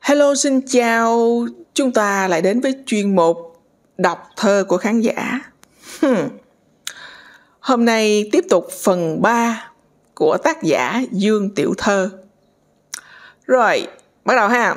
Hello, xin chào. Chúng ta lại đến với chuyên mục đọc thơ của khán giả. Hôm nay tiếp tục phần 3 của tác giả Dương Tiểu Thơ. Rồi, bắt đầu ha.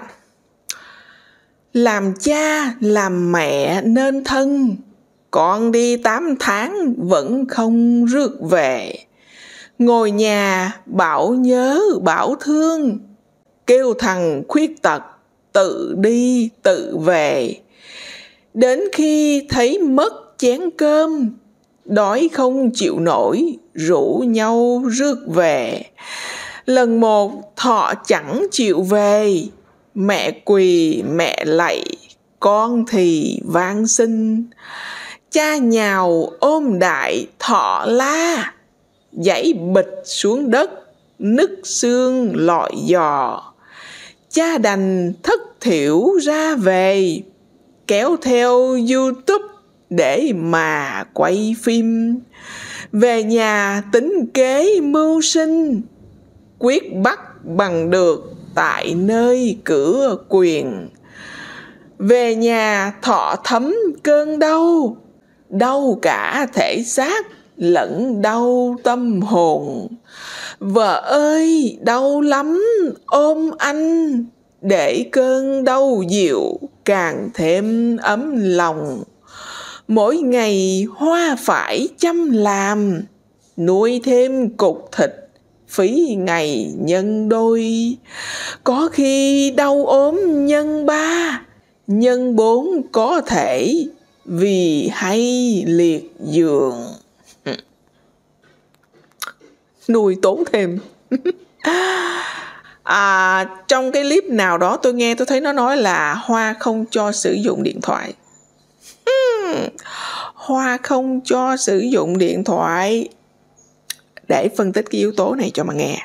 Làm cha, làm mẹ nên thân, con đi 8 tháng vẫn không rước về. Ngồi nhà bảo nhớ bảo thương, kêu thằng khuyết tật tự đi tự về. Đến khi thấy mất chén cơm, đói không chịu nổi rủ nhau rước về. Lần một thọ chẳng chịu về, mẹ quỳ mẹ lạy con thì van xin. Cha nhào ôm đại thọ la, dãy bịch xuống đất nứt xương lọi giò. Cha đành thất thiểu ra về, kéo theo YouTube để mà quay phim. Về nhà tính kế mưu sinh, quyết bắt bằng được tại nơi cửa quyền. Về nhà thọ thấm cơn đau, đau cả thể xác lẫn đau tâm hồn. Vợ ơi đau lắm ôm anh, để cơn đau dịu càng thêm ấm lòng. Mỗi ngày Hoa phải chăm làm, nuôi thêm cục thịt phí ngày nhân đôi. Có khi đau ốm nhân 3, nhân 4 có thể, vì hay liệt giường. Nuôi tốn thêm. Trong cái clip nào đó tôi nghe tôi thấy nó nói là Hoa không cho sử dụng điện thoại. Hoa không cho sử dụng điện thoại. Để phân tích cái yếu tố này cho mà nghe.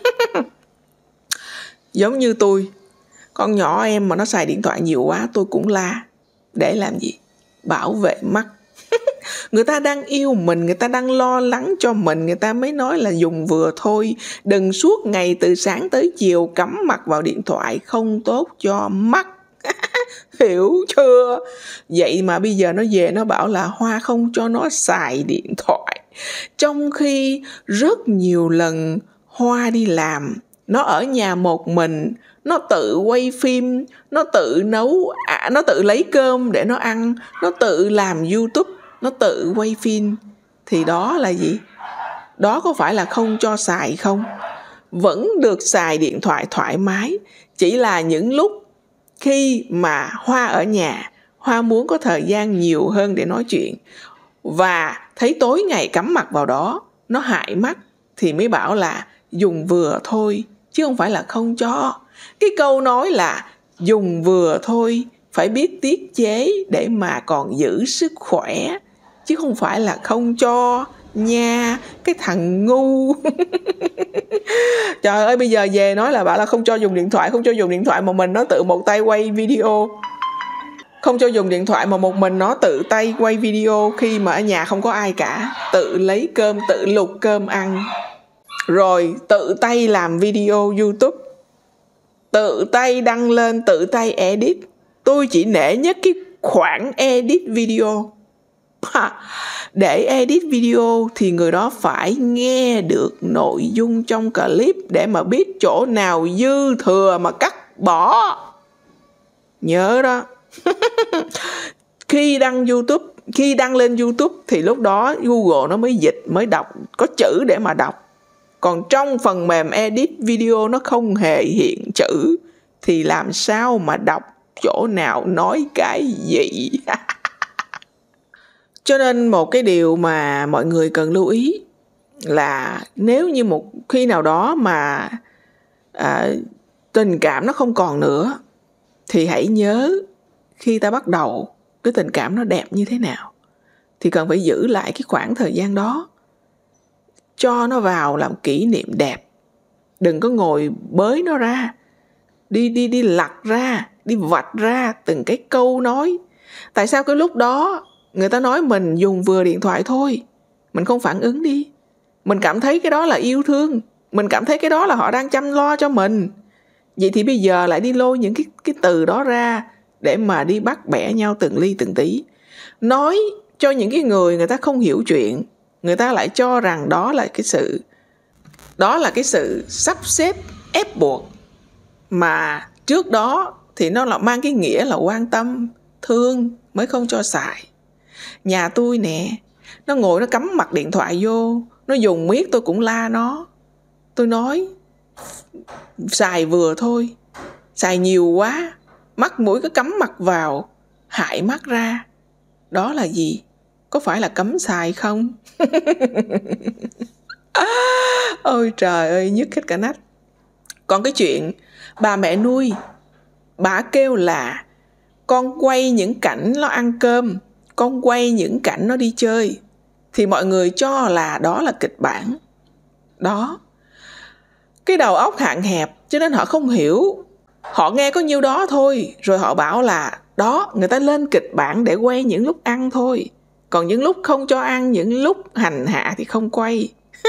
Giống như tôi, con nhỏ em mà nó xài điện thoại nhiều quá tôi cũng la. Để làm gì? Bảo vệ mắt. Người ta đang yêu mình, người ta đang lo lắng cho mình, người ta mới nói là dùng vừa thôi. Đừng suốt ngày từ sáng tới chiều cắm mặt vào điện thoại, không tốt cho mắt. Hiểu chưa? Vậy mà bây giờ nó về nó bảo là Hoa không cho nó xài điện thoại. Trong khi rất nhiều lần Hoa đi làm, nó ở nhà một mình, nó tự quay phim, nó tự nấu, nó tự lấy cơm để nó ăn, nó tự làm YouTube, nó tự quay phim. Thì đó là gì? Đó có phải là không cho xài không? Vẫn được xài điện thoại thoải mái. Chỉ là những lúc khi mà Hoa ở nhà, Hoa muốn có thời gian nhiều hơn để nói chuyện, và thấy tối ngày cắm mặt vào đó nó hại mắt, thì mới bảo là dùng vừa thôi, chứ không phải là không cho. Cái câu nói là dùng vừa thôi, phải biết tiết chế để mà còn giữ sức khỏe, chứ không phải là không cho nha, cái thằng ngu. Trời ơi, bây giờ về nói là bảo là không cho dùng điện thoại, không cho dùng điện thoại mà mình nó tự một tay quay video. Không cho dùng điện thoại mà một mình nó tự tay quay video khi mà ở nhà không có ai cả. Tự lấy cơm, tự luộc cơm ăn. Rồi tự tay làm video YouTube, tự tay đăng lên, tự tay edit. Tôi chỉ nể nhất cái khoản edit video. Để edit video thì người đó phải nghe được nội dung trong clip để mà biết chỗ nào dư thừa mà cắt bỏ. Nhớ đó. Khi đăng lên YouTube thì lúc đó Google nó mới dịch, mới đọc, có chữ để mà đọc. Còn trong phần mềm edit video nó không hề hiện chữ, thì làm sao mà đọc chỗ nào nói cái gì. Cho nên một cái điều mà mọi người cần lưu ý là nếu như một khi nào đó mà tình cảm nó không còn nữa, thì hãy nhớ khi ta bắt đầu cái tình cảm nó đẹp như thế nào, thì cần phải giữ lại cái khoảng thời gian đó, cho nó vào làm kỷ niệm đẹp. Đừng có ngồi bới nó ra, đi lặt ra, đi vạch ra từng cái câu nói. Tại sao cái lúc đó người ta nói mình dùng vừa điện thoại thôi, mình không phản ứng đi? Mình cảm thấy cái đó là yêu thương, mình cảm thấy cái đó là họ đang chăm lo cho mình. Vậy thì bây giờ lại đi lôi những cái từ đó ra để mà đi bắt bẻ nhau từng ly từng tí. Nói cho những cái người ta không hiểu chuyện, người ta lại cho rằng đó là cái sự sắp xếp ép buộc, mà trước đó thì nó là mang cái nghĩa là quan tâm, thương mới không cho xài. Nhà tôi nè, nó ngồi nó cắm mặt điện thoại vô, nó dùng miết tôi cũng la nó. Tôi nói xài vừa thôi, xài nhiều quá, mắt mũi cứ cắm mặt vào, hại mắt ra. Đó là gì? Có phải là cấm xài không? Ôi trời ơi, nhức hết cả nách. Còn cái chuyện bà mẹ nuôi, bà kêu là con quay những cảnh nó ăn cơm, con quay những cảnh nó đi chơi, thì mọi người cho là đó là kịch bản. Đó, cái đầu óc hạn hẹp cho nên họ không hiểu. Họ nghe có nhiêu đó thôi, rồi họ bảo là đó, người ta lên kịch bản để quay những lúc ăn thôi, còn những lúc không cho ăn, những lúc hành hạ thì không quay.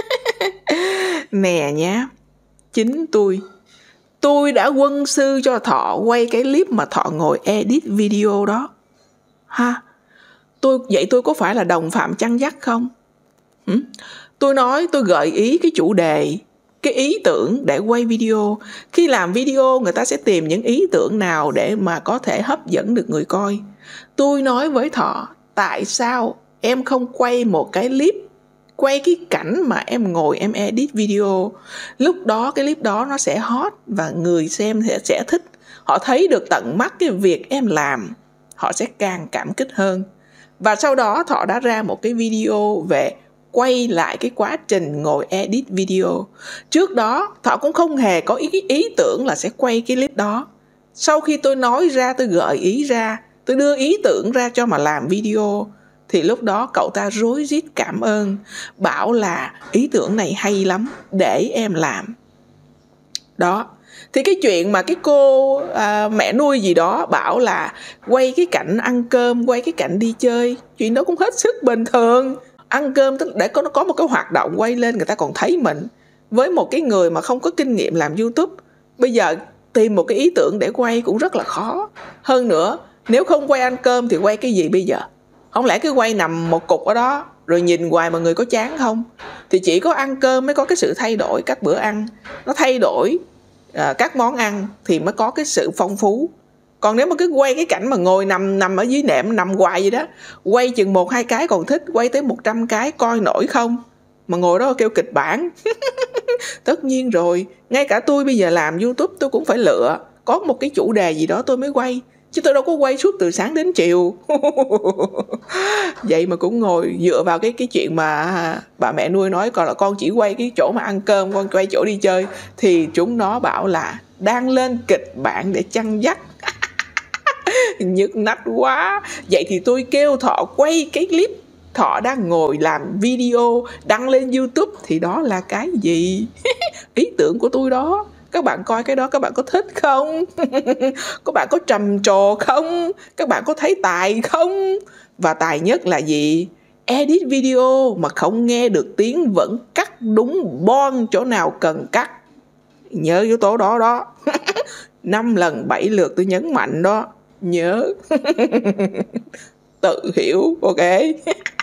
Nè nhá, chính tôi đã quân sư cho Thọ quay cái clip mà Thọ ngồi edit video đó. Ha, vậy tôi có phải là đồng phạm chăn dắt không? Tôi nói tôi gợi ý cái chủ đề, cái ý tưởng để quay video. Khi làm video người ta sẽ tìm những ý tưởng nào để mà có thể hấp dẫn được người coi. Tôi nói với Thọ, tại sao em không quay một cái clip, quay cái cảnh mà em ngồi em edit video. Lúc đó cái clip đó nó sẽ hot và người xem sẽ thích. Họ thấy được tận mắt cái việc em làm, họ sẽ càng cảm kích hơn. Và sau đó Thọ đã ra một cái video về quay lại cái quá trình ngồi edit video. Trước đó Thọ cũng không hề có ý tưởng là sẽ quay cái clip đó. Sau khi tôi nói ra, tôi gợi ý ra, tôi đưa ý tưởng ra cho mà làm video, thì lúc đó cậu ta rối rít cảm ơn, bảo là ý tưởng này hay lắm, để em làm. Đó, thì cái chuyện mà cái cô mẹ nuôi gì đó bảo là quay cái cảnh ăn cơm, quay cái cảnh đi chơi, chuyện đó cũng hết sức bình thường. Ăn cơm tức để nó có một cái hoạt động quay lên người ta còn thấy mình. Với một cái người mà không có kinh nghiệm làm YouTube, bây giờ tìm một cái ý tưởng để quay cũng rất là khó. Hơn nữa, nếu không quay ăn cơm thì quay cái gì bây giờ? Không lẽ cứ quay nằm một cục ở đó rồi nhìn hoài mà người có chán không? Thì chỉ có ăn cơm mới có cái sự thay đổi các bữa ăn, nó thay đổi các món ăn thì mới có cái sự phong phú. Còn nếu mà cứ quay cái cảnh mà ngồi nằm ở dưới nệm, nằm hoài vậy đó, quay chừng 1-2 cái còn thích, quay tới 100 cái coi nổi không? Mà ngồi đó kêu kịch bản. Tất nhiên rồi, ngay cả tôi bây giờ làm YouTube tôi cũng phải lựa, có một cái chủ đề gì đó tôi mới quay, chứ tôi đâu có quay suốt từ sáng đến chiều. Vậy mà cũng ngồi dựa vào cái chuyện mà bà mẹ nuôi nói còn là con chỉ quay cái chỗ mà ăn cơm, con quay chỗ đi chơi, thì chúng nó bảo là đang lên kịch bản để chăn dắt. Nhức nách quá. Vậy thì tôi kêu Thọ quay cái clip Thọ đang ngồi làm video đăng lên YouTube thì đó là cái gì? Ý tưởng của tôi đó. Các bạn coi cái đó các bạn có thích không? Các bạn có trầm trồ không? Các bạn có thấy tài không? Và tài nhất là gì? Edit video mà không nghe được tiếng vẫn cắt đúng bon chỗ nào cần cắt. Nhớ yếu tố đó đó. 5 lần 7 lượt tôi nhấn mạnh đó. Nhớ. Tự hiểu, ok?